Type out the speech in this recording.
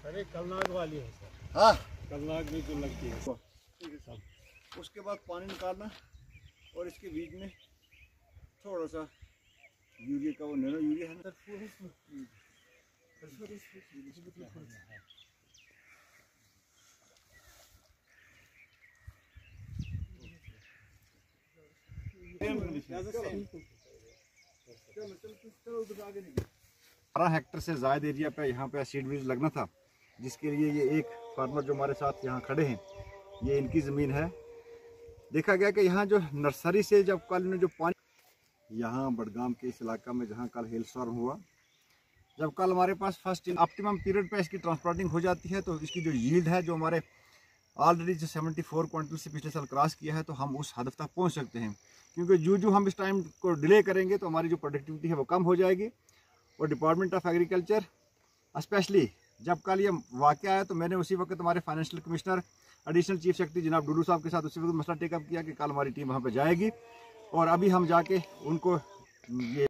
अरे कलनाग वाली है सर। हाँ, कलनाग भी जो लगती है उसके बाद पानी निकालना और इसके बीच में थोड़ा सा यूरिया का वो नैनो यूरिया है ना, बारह हेक्टर से ज़्यादा एरिया पे यहाँ पे सीड बीज लगना था, जिसके लिए ये एक फार्मर जो हमारे साथ यहाँ खड़े हैं, ये इनकी ज़मीन है। देखा गया कि यहाँ जो नर्सरी से जब कल में जो पानी यहाँ बडगाम के इस इलाका में जहाँ कल हेल स्टॉर्म हुआ, जब कल हमारे पास फर्स्ट ऑप्टिमम पीरियड पे इसकी ट्रांसप्लांटिंग हो जाती है तो इसकी जो यील्ड है जो हमारे ऑलरेडी जो 74 क्विंटल से पिछले साल क्रॉस किया है, तो हम उस हद तक पहुँच सकते हैं। क्योंकि जो हम इस टाइम को डिले करेंगे तो हमारी जो प्रोडक्टिविटी है वो कम हो जाएगी। और डिपार्टमेंट ऑफ एग्रीकल्चर स्पेशली जब कल ये वाक़या आया तो मैंने उसी वक्त हमारे financial commissioner additional chief secretary जनाब डूडू साहब के साथ उसी वक्त मसला टेकअप किया कि कल हमारी टीम वहाँ पे जाएगी और अभी हम जाके उनको ये